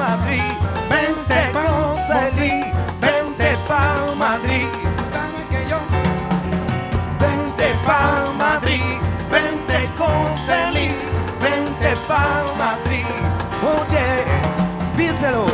Madrid, vente con Celí, vente pa' Madrid. Vente pa' Madrid, vente con Celí, vente pa' Madrid. Oye, díselo.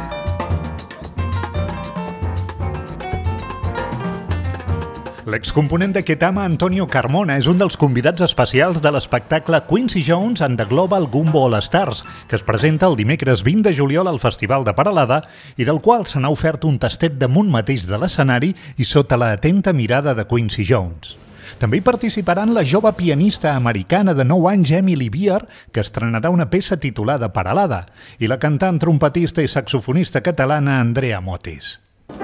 L'excomponent de Ketama, Antonio Carmona, és un dels convidats especials de l'espectacle Quincy Jones and the Global Gumbo All Stars, que es presenta el dimecres 20 de juliol al Festival de Peralada i del qual se n'ha ofert un tastet damunt mateix de l'escenari i sota la atenta mirada de Quincy Jones. També hi participaran la jove pianista americana de 9 anys Emily Beer, que estrenarà una peça titulada Peralada, i la cantant, trompetista i saxofonista catalana Andrea Motis.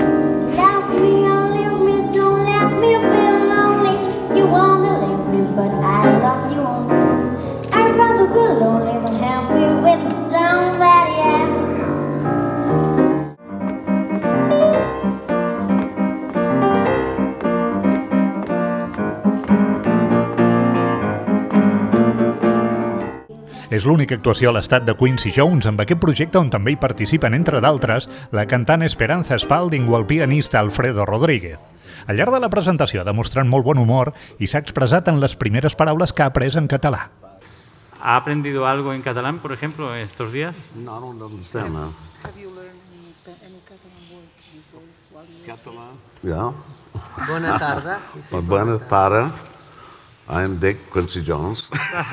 És l'única actuació a l'estat de Quincy Jones amb aquest projecte on també hi participen, entre d'altres, la cantant Esperanza Spalding o el pianista Alfredo Rodríguez. Al llarg de la presentació ha demostrat molt bon humor i s'ha expressat en les primeres paraules que ha après en català. ¿Ha aprendido algo en catalán, por ejemplo, estos días? No, I don't understand that. Have you learned any Catalan words these days while you... Catalan? Yeah. Bona tarda. Bona tarda. I'm Dick Quincy Jones.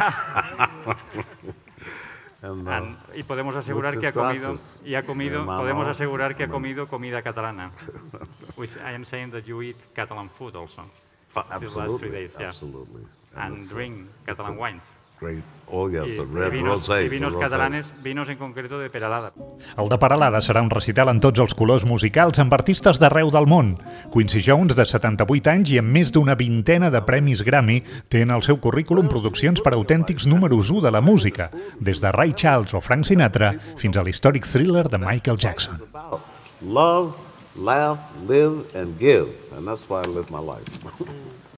Y podemos asegurar que ha comido, podemos asegurar que ha comido comida catalana. I am saying that you eat Catalan food also. These last 3 days, yeah. Absolutely. And drink Catalan wines. Great. Oh, yes, a red vinos, rosé. Y vinos catalanes, vinos en concreto de Peralada. El de Peralada serà un recital en tots els colors musicals amb artistes d'arreu del món. Quincy Jones, de 78 anys i amb més d'una vintena de premis Grammy, té en el seu currículum produccions per autèntics números 1 de la música, des de Ray Charles o Frank Sinatra fins a l'històric Thriller de Michael Jackson. Love, laugh, live and give. And that's why I live my life.